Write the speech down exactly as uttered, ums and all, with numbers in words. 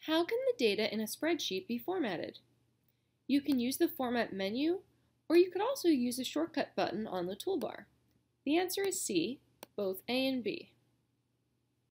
How can the data in a spreadsheet be formatted? You can use the Format menu, or you could also use the shortcut button on the toolbar. The answer is C, both A and B.